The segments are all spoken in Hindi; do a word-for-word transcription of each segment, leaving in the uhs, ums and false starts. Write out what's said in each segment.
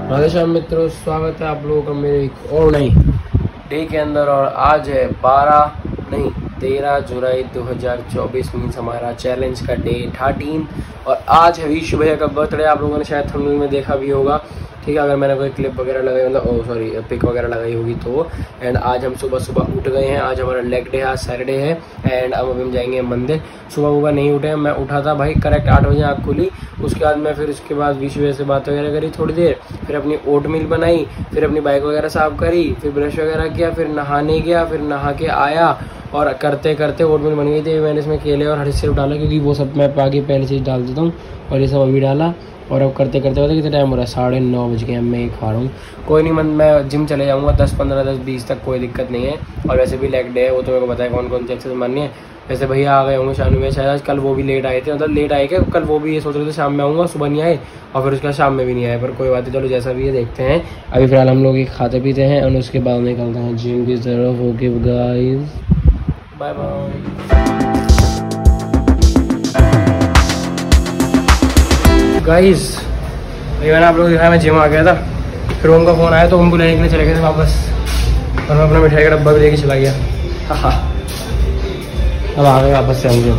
राधेश्याम मित्रों, स्वागत है आप लोगों का मेरे एक और नई डे के अंदर। और आज है बारह नहीं तेरह जुलाई दो हज़ार चौबीस, मीन्स हमारा चैलेंज का डे थर्टीन। और आज है विशु भैया का बर्थडे। आप लोगों ने शायद थंबनेल में देखा भी होगा, ठीक है, अगर मैंने कोई क्लिप वगैरह लगाई मतलब ओ सॉरी पिक वगैरह लगाई होगी तो। एंड आज हम सुबह सुबह उठ गए हैं। आज हमारा लेग डे है, आज सैटरडे है। एंड अब अभी हम जाएंगे मंदिर। सुबह सुबह नहीं उठे हैं, मैं उठा था भाई करेक्ट आठ बजे आँख खुली। उसके बाद मैं फिर उसके बाद विशु भैया से बात वगैरह करी थोड़ी देर, फिर अपनी ओट मिल बनाई, फिर अपनी बाइक वगैरह साफ करी, फिर ब्रश वगैरह किया, फिर नहाने गया, फिर नहा के आया और करते करते ओट मिल बन गई थी। मैंने इसमें केले और हरी सेब डाला क्योंकि वो सब मैं आगे पहले चीज़ डाल देता हूँ, और ये सब अभी डाला। और अब करते करते होता कितना टाइम हो रहा है, साढ़े नौ बज गए, मैं खा रहा हूँ। कोई नहीं, मन मैं जिम चले जाऊँगा दस पंद्रह दस बीस तक, कोई दिक्कत नहीं है। और वैसे भी लेग डे है, वो तो मेरे को बताया कौन कौन सी एक्सरसाइज माननी है। वैसे भैया आ गए होंगे शानू में, शायद कल वो भी लेट आए थे, मतलब लेट आए क्या, कल वो भी ये सोच रहे थे शाम में आऊँगा, सुबह नहीं आए, और फिर उसके बाद शाम में भी नहीं आए। पर कोई बात नहीं, चलो जैसा भी है देखते हैं। अभी फिलहाल हम लोग एक खाते पीते हैं और उसके बाद निकलते हैं जिम की तरफ। Okay guys, bye bye. Guys मैंने आप लोग दिखाया, मैं जिम आ गया था, फिर उनका फ़ोन आया तो उनको लेने के लिए चले गए थे वापस, और मैं अपना मिठाई का डब्बा भी लेके चला गया। हाँ, अब आ गए वापस से हम जिम।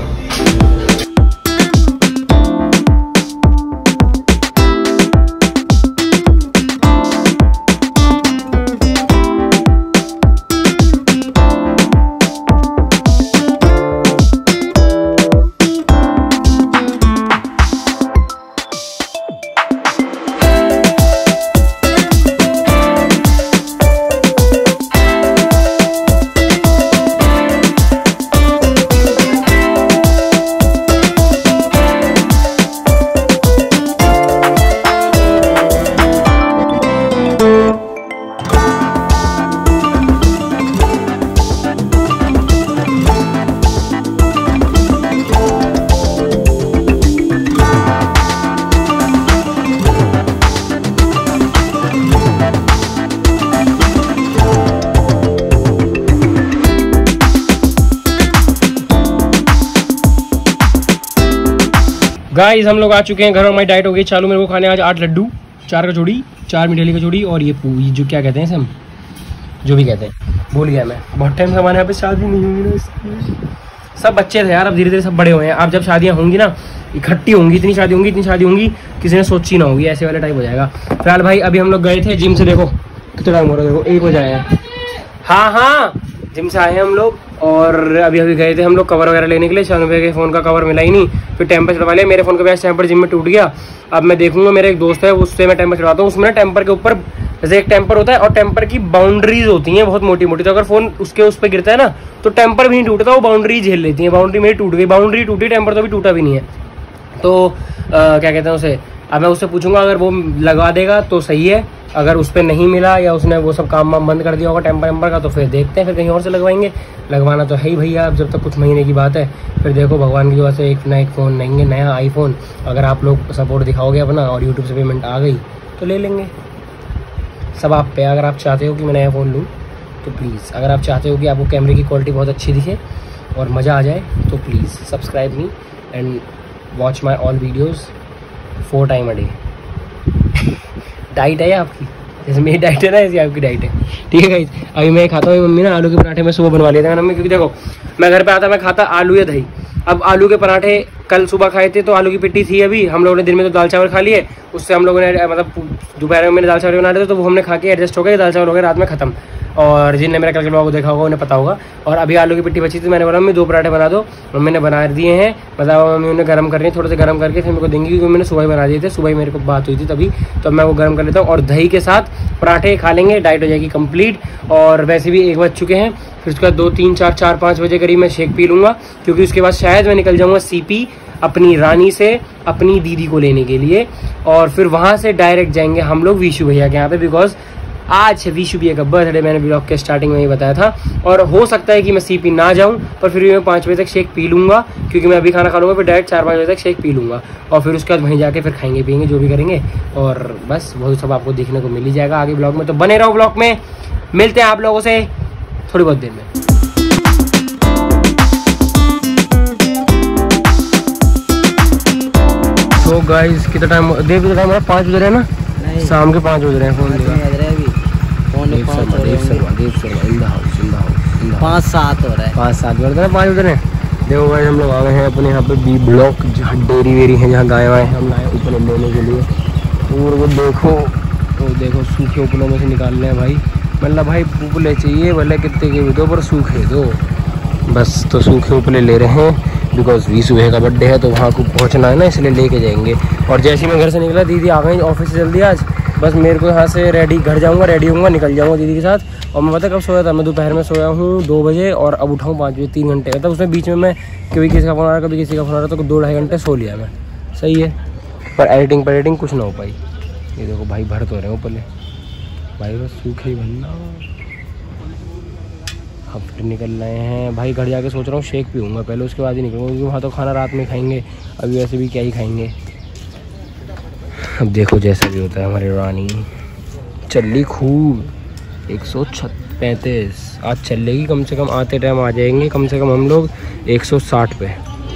गाइस हम लोग आ चुके हैं घर में। हमारी डाइट हो गई चालू। मेरे को खाने आज आठ लड्डू, चार कचौड़ी, चार मिठाई कचौड़ी, और ये पूरी जो क्या कहते हैं हम जो भी कहते हैं, भूल गया मैं। बहुत टाइम से हमारे यहाँ पे शादी नहीं होंगी ना, इसलिए सब बच्चे थे यार, अब धीरे धीरे सब बड़े हुए हैं। अब जब शादियाँ होंगी ना, इकट्ठी होंगी, इतनी शादी होंगी इतनी शादी होंगी किसी ने सोची ना होगी, ऐसे वाला टाइप हो जाएगा। फिलहाल भाई अभी हम लोग गए थे जिम से, देखो कितना टाइम हो रहा है, देखो एक बजे आया। हाँ हाँ जिम से आए हैं हम लोग, और अभी अभी गए थे हम लोग कवर वगैरह लेने के लिए। शानू भैया के फ़ोन का कवर मिला ही नहीं, फिर टेम्पर चढ़वा लिया। मेरे फ़ोन का भी टेम्पर जिम में टूट गया। अब मैं देखूंगा, मेरा एक दोस्त है उससे मैं टेम्पर चढ़वाता हूँ। उसमें ना टेम्पर के ऊपर जैसे एक टेम्पर होता है और टेम्पर की बाउंड्रीज होती हैं बहुत मोटी मोटी, तो अगर फ़ोन उसके उस पर गिरता है ना तो टेम्पर भी नहीं टूटता, वो बाउंड्री झेल लेती है। बाउंड्री मेरी टूट गई, बाउंड्री टूटी, टेम्पर तो अभी टूटा भी नहीं है। तो आ, क्या कहते हैं उसे, अब मैं उससे पूछूंगा, अगर वो लगा देगा तो सही है, अगर उस पर नहीं मिला या उसने वो सब काम वाम बंद कर दिया होगा टेम्पर वेम्पर का, तो फिर देखते हैं, फिर कहीं और से लगवाएंगे। लगवाना तो है ही भैया, अब जब तक कुछ महीने की बात है। फिर देखो भगवान की वजह से एक नया एक फ़ोन लेंगे, नया आईफोन। अगर आप लोग सपोर्ट दिखाओगे अपना और यूट्यूब से पेमेंट आ गई तो ले लेंगे। सब आप पे, अगर आप चाहते हो कि मैं नया फ़ोन लूँ तो प्लीज़, अगर आप चाहते हो कि आपको कैमरे की क्वालिटी बहुत अच्छी दिखे और मज़ा आ जाए तो please subscribe me and watch my all videos four time a day. Diet है आपकी, जैसे मेरी डाइट है ना ऐसी आपकी डाइट है, ठीक है गाइस। अभी मैं खाता हूँ, मम्मी ना आलू के पराठे मैं सुबह बनवा लेता था मम्मी, क्योंकि देखो मैं घर पे आता मैं खाता आलू या दही। अब आलू के पराठे कल सुबह खाए थे तो आलू की पिट्टी थी अभी, हम लोगों ने दिन में तो दाल चावल खा लिए, उससे हम लोगों ने मतलब दोपहर में मैंने दाल चावल बना रहे थे तो वो हमने खा के एडजस्ट हो गए, दाल चावल हो गए रात में खत्म। और जिनने मेरा कल के ब्लॉग देखा होगा उन्हें पता होगा। और अभी आलू की पिट्टी बची थी, मैंने बोला मम्मी दो पराठे बना दो, मम्मी ने बना दिए हैं, मतलब मम्मी उन्हें गर्म करनी है, थोड़े से गर्म करके फिर मेरे को देंगी, क्योंकि मैंने सुबह ही बना दिए थे, सुबह ही मेरे को बात हुई थी तभी, तो मैं वो गर्म कर लेता हूँ और दही के साथ पराठे खा लेंगे, डाइट हो जाएगी कंप्लीट। और वैसे भी एक बज चुके हैं, फिर उसके बाद दो तीन चार चार पाँच बजे करीब मैं शेक पी लूँगा, क्योंकि उसके बाद शायद मैं निकल जाऊँगा सीपी अपनी रानी से अपनी दीदी को लेने के लिए, और फिर वहाँ से डायरेक्ट जाएंगे हम लोग विशु भैया के यहाँ पे, बिकॉज आज है विशु भैया का बर्थडे, मैंने ब्लॉग के स्टार्टिंग में ही बताया था। और हो सकता है कि मैं सीपी ना जाऊं, पर फिर भी मैं पाँच बजे तक शेक पी लूँगा, क्योंकि मैं अभी खाना खा लूँगा, फिर डायरेक्ट चार पाँच बजे तक शेक पी लूँगा, और फिर उसके बाद वहीं जाके फिर खाएंगे पियेंगे जो भी करेंगे, और बस वही सब आपको देखने को मिल ही जाएगा आगे ब्लॉग में। तो बने रहो ब्लॉग में, मिलते हैं आप लोगों से थोड़ी बहुत देर में। तो गाइस कितना टाइम देख, टाइम पाँच बज रहे हैं ना, है। शाम के पाँच बज रहे हैं। फोन बज रहे हैं अभी, पौने पाँच हो रहे हैं, पाँच सात हो रहा है, पाँच सात बज रहे हैं, पाँच बज रहे हैं। देखो भाई हम लोग आ गए हैं अपने यहाँ पे बी ब्लॉक, जहाँ डेरी वेरी है, जहाँ गाय वाय हम लाए उपले लेने के लिए। और वो देखो तो देखो सूखे उपलों में से निकाल रहे हैं भाई। मतलब भाई उपले चाहिए भले कितने के भी दो, पर सूखे दो बस। तो सूखे उपले ले रहे हैं बिकॉज वी सुबह का बर्थडे है, तो वहाँ को पहुँचना है ना, इसलिए लेके जाएंगे। और जैसे ही मैं घर से निकला, दीदी आ गई ऑफिस से जल्दी आज। बस मेरे को यहाँ से रेडी, घर जाऊँगा, रेडी होऊंगा, निकल जाऊँगा दीदी के साथ। और मैं पता कब सोया था, मैं दोपहर में सोया हूँ दो बजे और अब उठाऊँ पाँच बजे, तीन घंटे का। तब उसमें बीच में मैं कभी किसी का फ़ोन आ रहा, कभी किसी का फ़ोन आ रहा, तो दो ढाई घंटे सो लिया मैं। सही है, पर एडिटिंग पर एडिटिंग कुछ ना हो पाई। ये देखो भाई भर तो रहे हो पहले भाई, बस सूखे ही भरना। हफ्ते निकल रहे हैं भाई। घर जाके सोच रहा हूँ शेक पीऊँगा पहले, उसके बाद ही निकलूँगा, क्योंकि वहाँ तो खाना रात में खाएंगे, अभी वैसे भी क्या ही खाएंगे। अब देखो जैसा भी होता है। हमारी रानी चली खूब एक सौ छत पैंतीस आज चल लेगी कम से कम। आते टाइम आ जाएंगे कम से कम हम लोग एक सौ साठ पे।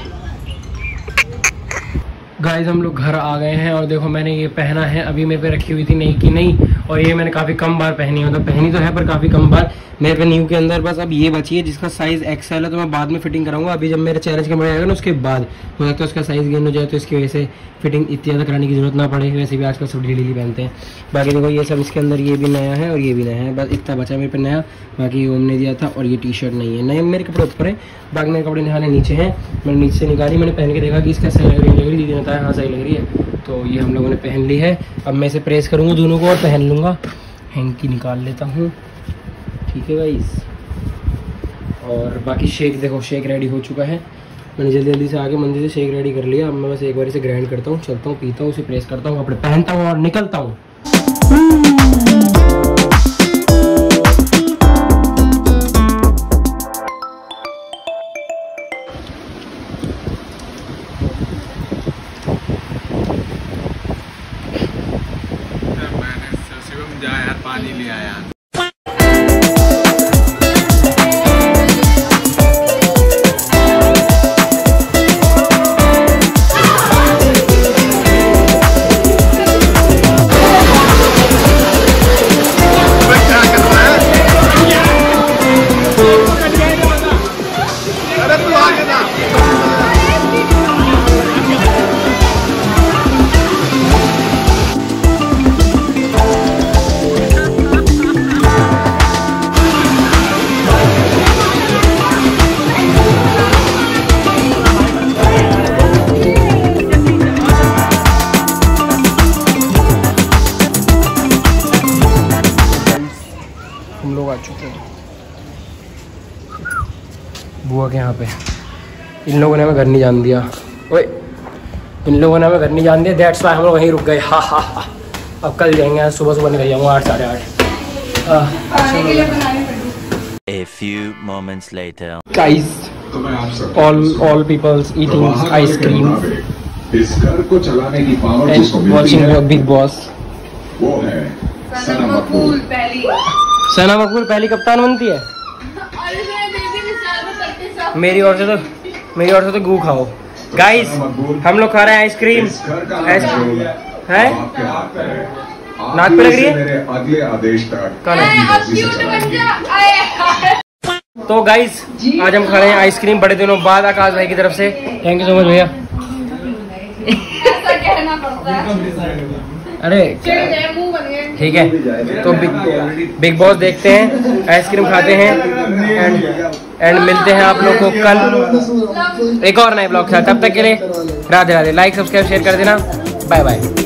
गाइस हम लोग घर आ गए हैं और देखो मैंने ये पहना है, अभी मेरे पे रखी हुई थी नई की नई, और ये मैंने काफ़ी कम बार पहनी है। मतलब पहनी तो है पर काफ़ी कम बार मेरे पे न्यू के अंदर। बस अब ये बची है जिसका साइज़ एक्सएल है, तो मैं बाद में फिटिंग कराऊंगा। अभी जब मेरे चैलेंज का आएगा ना, उसके बाद हो सकता है उसका साइज़ गेन हो जाए, तो इसकी वजह से फिटिंग इतनी ज़्यादा कराने की जरूरत ना पड़े। वैसे भी आजकल सब ढीली ढीली पहनते हैं। बाकी देखो ये सब इसके अंदर, ये भी नया है और ये भी नया है, बस इतना बचा मेरे पे नया। बाकी ओम ने दिया था, और ये टी शर्ट नहीं है। नए मेरे कपड़े ऊपर है, बाकी मेरे कपड़े निकाले नीचे हैं। मैंने नीचे से निकाली, मैंने पहन के देखा कि इसका सही लग रही लग रही दीदी ने बताया हाँ सही लग रही है, तो ये हम लोगों ने पहन ली है। अब मैं इसे प्रेस करूँगा दोनों को और पहन लूँगा। हैंकी निकाल लेता हूँ, ठीक है गाइस। और बाकी शेक देखो, शेक रेडी हो चुका है। मैंने जल्दी जल्दी से आके मंदिर से शेक रेडी कर लिया। अब मैं बस एक बार इसे ग्राइंड करता हूँ, चलता हूँ, पीता हूँ, उसे प्रेस करता हूँ, कपड़े पहनता हूँ और निकलता हूँ। शिवम जा यार, पानी ले आया। हम लोग आ चुके हैं बुआ के यहाँ पे। इन लोगों ने हमें घर नहीं जान दिया। ओए, इन लोगों ने हमें घर नहीं जान दिया, दैट्स वाई हम लोग वहीं रुक गए। हा हा हा। अब कल जाएंगे, सुबह सुबह निकल जाऊँगा आठ साढ़े आठ। A few moments later. Guys, all all people's eating ice cream इस घर को चलाने की पावर जिसको and मिलती watching है, Big Boss। वो है सना मकबूल। सना मकबूल पहली कप्तान बनती है। मेरी ओर से तो मेरी ओर से तो गू खाओ। गाइस हम लोग खा रहे हैं आइसक्रीम। आइसक्रीम है, नाक पे लग रही है। मेरे अगले आदेश तक तो गाइस आज हम खा रहे हैं आइसक्रीम बड़े दिनों बाद आकाश भाई की तरफ से। थैंक यू सो मच भैया। अरे ठीक है, तो बिग, बिग बॉस देखते हैं, आइसक्रीम खाते हैं एंड एंड मिलते हैं आप लोग को कल एक और नए ब्लॉग के साथ। तब तक के लिए Radhe Radhe. Like subscribe share कर देना। Bye bye.